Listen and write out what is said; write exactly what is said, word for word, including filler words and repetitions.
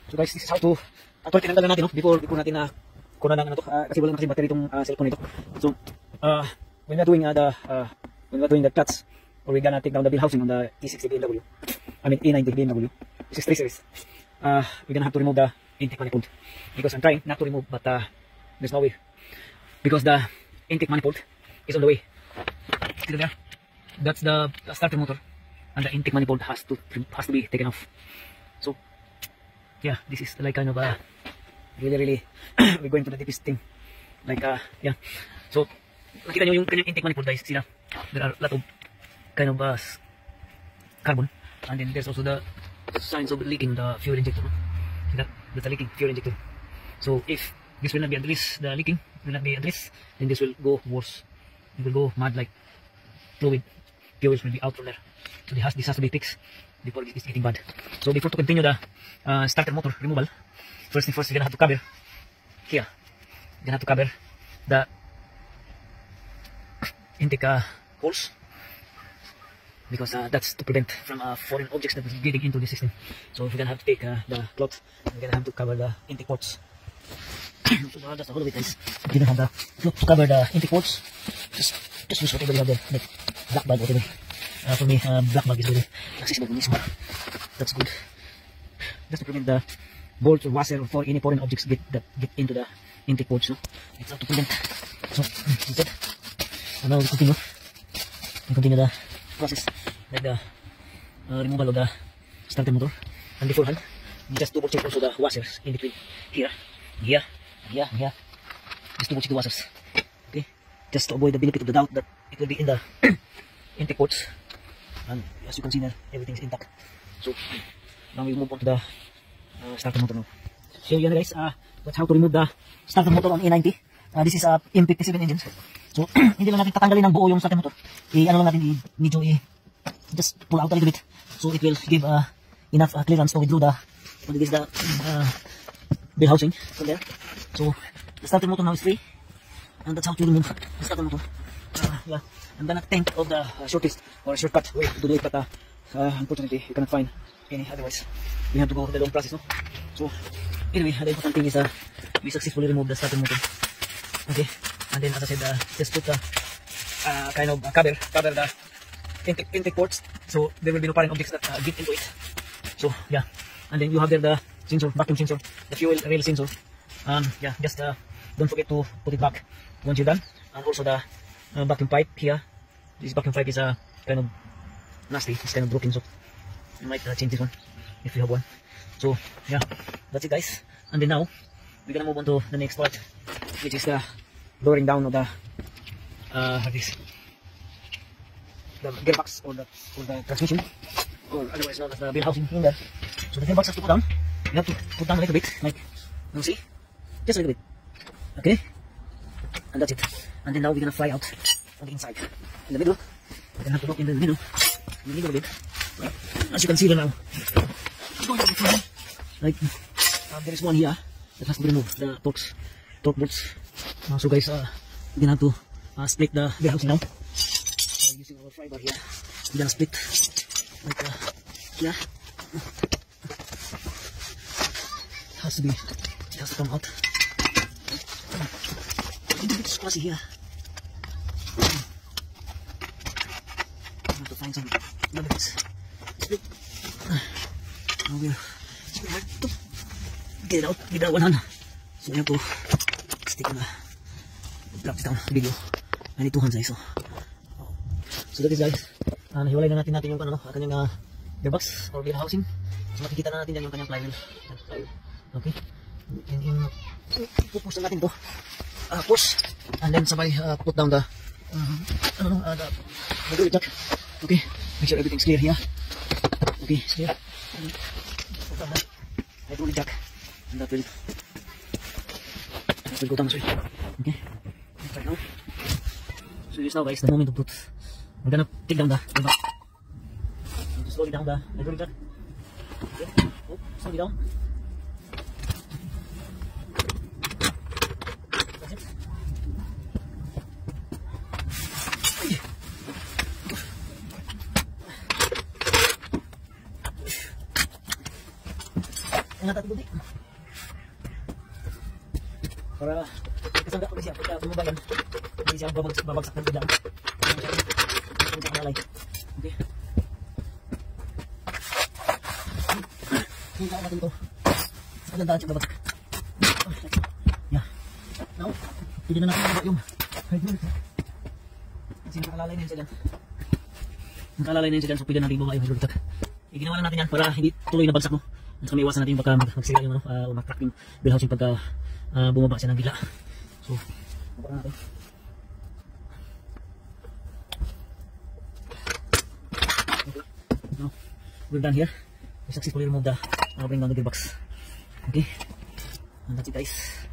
So guys, this is how to actually tinanggal na natin, no? Before before natin na uh, kuna na ano to, uh, kasi wala na kasi battery itong uh, cellphone nito. So uh, when we are doing uh, the uh, when we are doing the cuts, or we're gonna take down the bill housing on the E sixty B M W, I mean E ninety B M W, which is three series. Uh, we're gonna have to remove the intake manifold because I'm trying not to remove, but uh, there's no way because the intake manifold is on the way. See there? That's the, the starter motor, and the intake manifold has to has to be taken off. So yeah, this is like kind of a really really we're going to the deepest thing. Like uh yeah. So nakita niyo yung kanyang intake manifold guys, sila. There are a lot of kind of uh, carbon, and then there's also the signs of leaking the fuel injector. See that? That's a leaking fuel injector. So if this will not be addressed, the leaking will not be addressed, then this will go worse. It will go mad, like fluid fuels will be out from there. So this has, this has to be fixed before it is getting bad. So before to continue the uh, starter motor removal, first thing first, you're gonna have to cover here. You're gonna have to cover the intake uh, holes, because uh, that's to prevent from uh, foreign objects that is getting into the system. So we're gonna have to take uh, the cloth, we're gonna have to cover the intake ports. So uh, that's the whole of it, guys. You don't have the cloth to cover the intake ports. Just, just use whatever you have there, like black bag, whatever. Uh, for me, uh, black bag is very accessible in this one. That's good. Just to prevent the bolts or washer or for any foreign objects get that get into the intake ports. No? It's how to prevent. So that's it. And now we continue. We continue the process, like the uh, removal of the starter motor. And beforehand, you just double check also the washers in between here, here, here, here. Just double check the washers. Okay, just to avoid the benefit of the doubt that it will be in the intake ports. And as you can see there, everything is intact. So now we move on to the uh, starter motor now. So yan guys, uh, that's how to remove the starter motor on E ninety. Uh, this is a M fifty-seven engine. So hindi lang natin tatanggalin ng buo yung starter motor. I-ano lang natin, i-medyo i just pull out a little bit, so it will give uh, enough uh, clearance to withdraw the what is the uh, bill housing from there. So the starter motor now is free, and that's how to remove the starter motor. Uh, yeah, I'm gonna think of the uh, shortest or shortcut way to do it, but uh, uh, unfortunately you cannot find any. Otherwise, we have to go the long process. No? So anyway, the important thing is uh, we successfully removed the starter motor. Okay, and then as I said, uh, just put the uh, kind of uh, cover cover the intake, intake ports, so there will be no foreign objects that uh, get into it. So yeah, and then you have there the sensor, vacuum sensor, the fuel rail sensor. Um, yeah, just uh, don't forget to put it back once you're done, and also the uh, vacuum pipe here. This vacuum pipe is a uh, kind of nasty, it's kind of broken, so you might uh, change this one if you have one. So yeah, that's it guys. And then now we're gonna move on to the next part, which is the lowering down of the uh, this the gearbox or the or the transmission, or otherwise known as the bill housing in there. So the gearbox has to put down. You have to put down a little bit, like you see, just a little bit. Okay, and that's it. And then now we're gonna fly out on the inside, in the middle. We're gonna have to look in the middle, in the middle of it. As you can see there now, like uh, there is one here that has to be removed, the torques, torque bolts. Uh, so guys, uh, we're gonna have to uh, split the bill housing now. Uh, using our fly bar here, we're gonna split like uh, here. It has to be, it has to come out. A little bit squashy here. I have to find some nuggets. Split. Now we're, it's very hard to get it out with that one hand. So I have to stick on the drop this down video. I need two hands guys. So, so that is guys. Uh, nahiwalay na natin natin yung ano, kanyang uh, gearbox or bill housing. So makikita na natin dyan yung kanyang flywheel. Okay. And in, pupush na natin to. Uh, push. And then sabay uh, put down the uh, ano no, uh, the hydraulic jack. Okay. Make sure everything's clear here. Okay, it's clear. And put down the hydraulic jack. And that will that will go down as well. Okay. Right now. So this now guys, the moment of truth. I'm gonna take down the gearbox. Slowly down the hydraulic jack. Okay. Oh, slowly down. That's it. Ingat natin kunti. Para kasangga ulit siya. Pagka bumaba yan, hindi siya babagsak, babagsak ng bigla. Hindi siya, hindi siya malay. Okay. Hintaan natin ito. Magandaan siya babagsak. Yeah. Now, hindi na natin mababa yung hydraulic. Kasi nakalalay na yun siya dyan. Nakalalay na yun siya dyan, so pwede natin bumaba yung hydraulic. E, ginawa na natin yan para hindi tuloy na bagsak mo. At saka may iwasan natin yung baka mag magsira yung ano, uh, mag-crack yung bell housing pagka uh, bumaba siya ng bigla. So, bumaba natin. Okay. Now, we're done here. We successfully removed the uh, bring down the gearbox. Okay. And that's it guys.